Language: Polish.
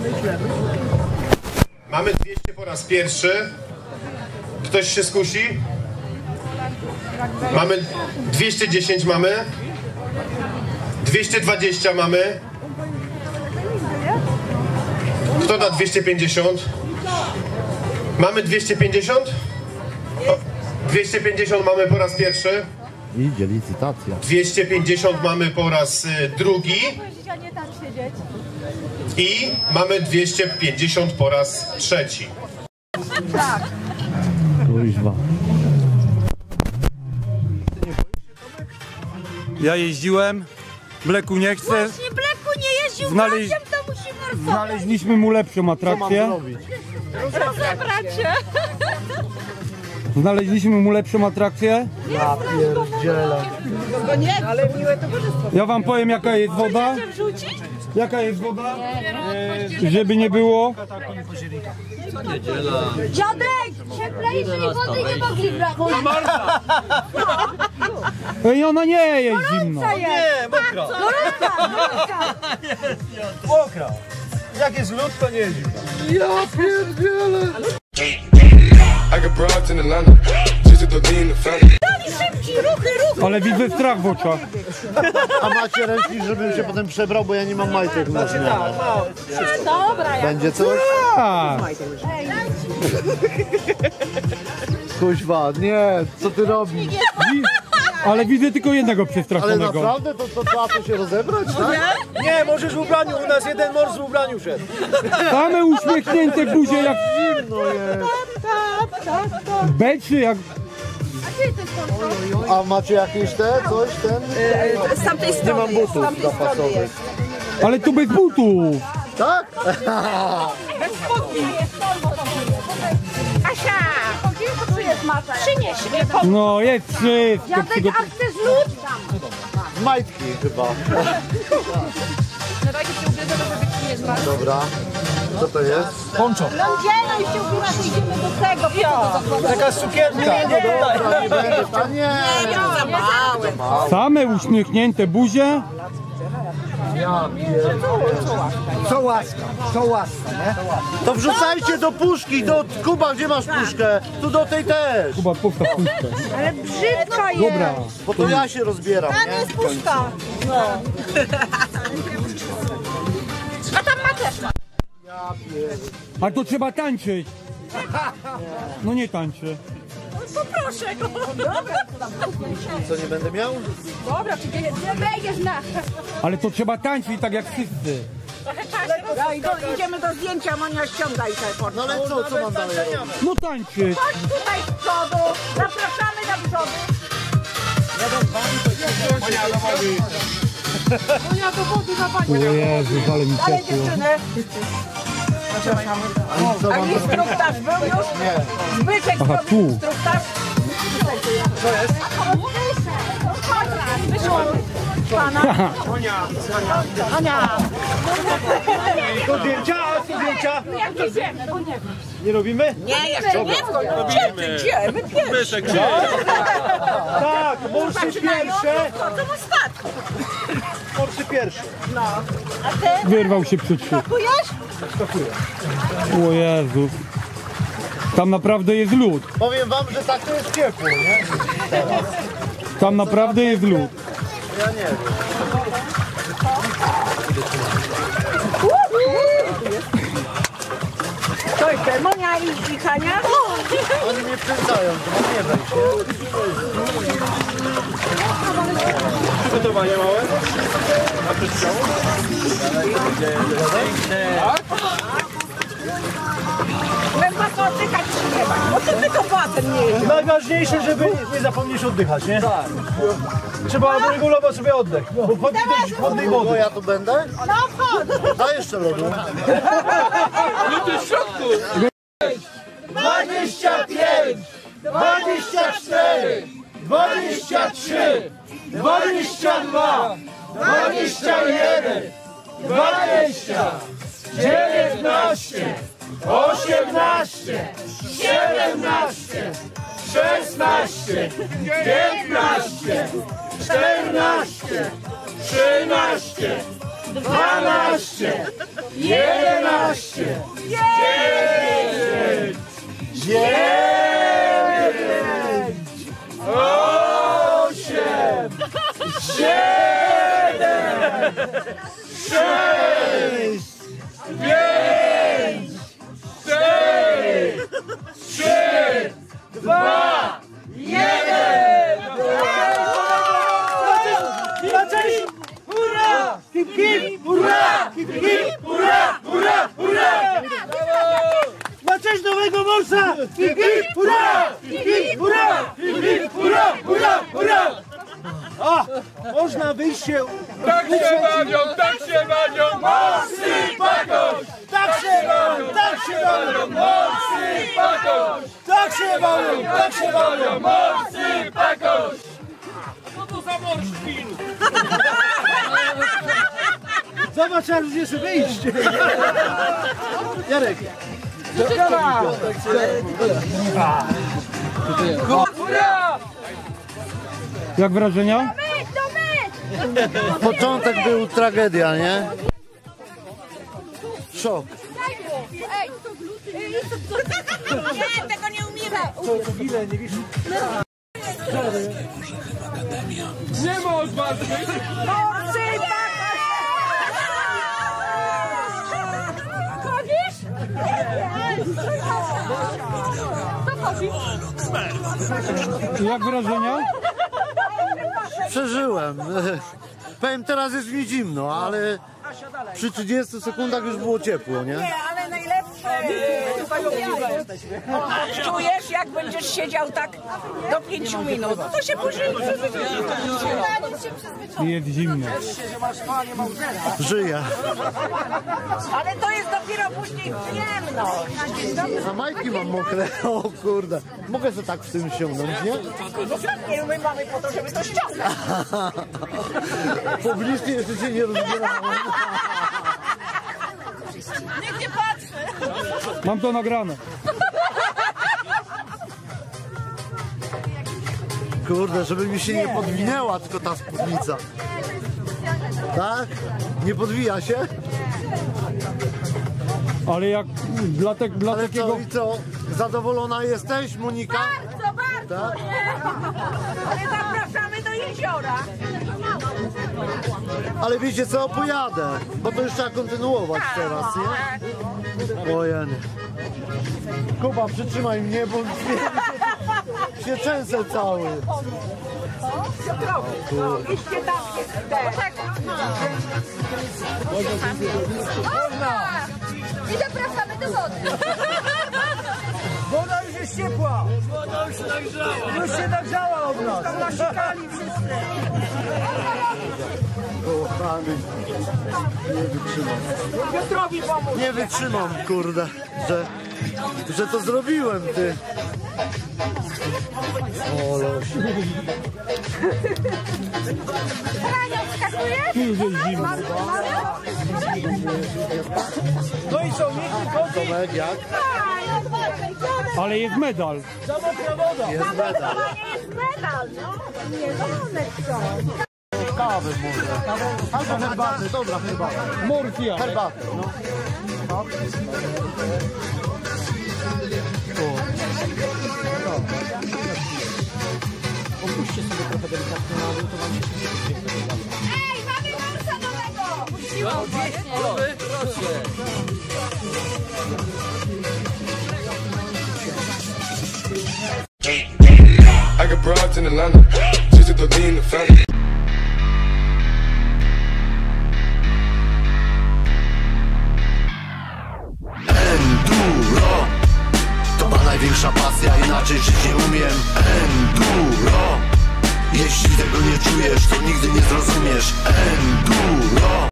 Mamy 200 po raz pierwszy. Ktoś się skusi? Mamy 210 mamy. 220 mamy. Kto da 250? Mamy 250? 250 mamy po raz pierwszy. Idzie licytacja. 250 mamy po raz drugi. I mamy 250 po raz trzeci. Tak. Kuźwa. Ja jeździłem, Bleku nie chce. Właśnie Bleku nie jeździł Znaleźć- to musi morsować. Znaleźliśmy mu lepszą Co mam atrakcję. zrobić? Rozebrać się. Znaleźliśmy mu lepszą atrakcję. Ja pierdzielę. Ale miłe towarzystwo. Ja wam powiem jaka jest woda. Wrzucić? Jaka jest woda? Żeby nie było. Dziadek! Cieplejszej wody nie mogli brać. Ej, ona nie jest zimna. Nie, mokra. Gorąca! Mokra. Jak jest lód, to nie jest zimno. Ja pierdzielę. I got broads in Atlanta, just to lean the family. Szybciej, ruchy! Ale widzę strach w oczach. A macie ręcznik, żebym się potem przebrał, bo ja nie mam majtek na zmianę. Dobra, ja. Będzie coś? Tak. Kuźwa, nie, co ty robisz? Ale widzę tylko jednego Ale przestraszonego. naprawdę to trzeba to się rozebrać, tak? Nie, możesz w ubraniu, u nas jeden mąż w ubraniu szedł. Same uśmiechnięte buzie jak No jest. beczy, jak... A macie jakieś coś, ten? Z tamtej Nie strony mam jest, z butów tamtej strony zapasowych. jest. Ale tu bez butów. Tak? Asia! Co tu jest mata? Przynieś mnie. No jest wszystko Dziadek, a przygotowane. chcesz lód? Majtki chyba. Dobra. Co to jest? Poncho. Lądziela i się ubiła, to idziemy do tego. Taka sukienka. Nie, Dobra, nie będę. A nie! Za małe. Same uśmiechnięte buzie. Co łaska, nie? To wrzucajcie do puszki, do Kuba, gdzie masz puszkę? Tu do tej też. Kuba, postaw puszkę. Ale brzydka jest. Dobra. Bo to ja się rozbieram, Tam nie? jest puszka. No. A tam ma też. A to trzeba tańczyć. No nie tańczy. Poproszę go. Dobra, Co, nie będę miał? dobra, czy nie wejdziesz na... Ale to trzeba tańczyć tak jak wszyscy. Idziemy do zdjęcia, Monia, ściągaj te porty. No ale co mam dalej robić? No tańczyć. Chodź tutaj z przodu. Zapraszamy do przodu. Monia do wody na O panią. Jezus, ale mi Ale ciepło. dziewczyny. A instruktaż był już? Nie. Zbyszek Aha, zrobił tu. instruktaż. Co jest? Wyszło pana. Ania. Do zdjęcia, Jak jedziemy? Nie robimy? Nie, jeszcze nie. Gdzie? My pierwszy. Tak, mążczy pierwsze. Chodzą ostatnio. Mążczy pierwszy. A ty? Wyrwał się przy trzy. Skakujesz? O Jezus. Tam naprawdę jest lód. Powiem wam, że tak to jest ciepło, nie? Tam naprawdę jest lód. Ja nie wiem. To jest Monia i Hania. Oni mnie wkręcają, to mam nie wejść, nie? Przygotowanie małe. A to chciało? Głęboko oddychać nie ma. Bo ty tylko potem nie jedziesz. Najważniejsze, żeby nie zapomnieć oddychać, nie? Tak. Trzeba regulować sobie oddech, bo wchodzi dość chłodnej Bo wody. ja tu będę? No chodź. Daj jeszcze lodu. 25, 24, 23, 22, 21, 20, 19, 18, 17, 16, 15, 14, 13, 12, 11, 11, 10, 8, 7, 6, 5, 4, 3, 2, 1. Na cześć! Hurra! Hip, hip, hurra! Hip, hip, hurra! Hurra, hurra! Na cześć nowego morsa! Hip, hip, hurra! Hip, hip, hurra! Hip, hip, hurra! Hurra, hurra! A, można wyjść się... Tak się bawią, tak się bawią! Morsy Pakoś! Tak się bawią, tak się bawią! Morsy Pakoś! Tak się bawią, tak się bawią! Morsy Pakoś! Co to za morszwin? Zobacz, jak już jest wyjście! Jarek! Hurra! Jak wrażenia? Początek był tragedia, nie? Szok. Nie, tego nie umiemy. Ile, nie wiesz? Nie ma odważnych! Morsy Chodzisz? Co chodzisz? Jak wrażenia? Przeżyłem. Powiem, teraz jest mi zimno, ale przy 30 sekundach już było ciepło, nie? Nie, ale najlepsze. Czujesz, jak będziesz siedział tak do 5 minut, to się później Jest zimno. Żyję. ale to jest dopiero później przyjemność. A majtki mam mokre. O kurde. Mogę sobie tak w tym ściągnąć, nie? Nie, my mamy po to, żeby to ściągać. Publicznie jeszcze się nie rozbierałem. Nikt nie patrzy. Mam to nagrane. Kurde, żeby mi się nie podwinęła tylko ta spódnica. Tak? Nie podwija się? Ale jak dla Ale takiego... co, i co? Zadowolona jesteś, Monika? Bardzo, bardzo. Tak? Ale zapraszamy do jeziora. Ale wiecie co, pojadę, bo to już trzeba kontynuować teraz, nie? Ojej. Kuba, przytrzymaj mnie, bo się trzęsę cały. Idźcie tam, tak. I zapraszamy do wody. Woda już jest ciepła! Woda już się nagrzała! Już się nagrzała od nas! Tam nasikali wszyscy! Kochany, nie wytrzymam. Piotrowi pomóż! Nie wytrzymam, kurde, że to zrobiłem, ty. O, loś. Tu już jest zimno. No i co, niech nie chodzi? Tomek, jak? Ale jest medal. Za mokra woda! Jest medal. Jest medal, no. Nie, wolne co. Kawę może. Albo herbatę, dobra, herbatę. Morfia. Herbatę, no. No. Opuśćcie sobie trochę delikatnie na dół, to wam się Ej, mamy morsa nowego! I got broads in Atlanta, just to throw me in the family. Enduro to ma największa pasja, inaczej żyć nie umiem. Enduro, jeśli tego nie czujesz, to nigdy nie zrozumiesz. Enduro.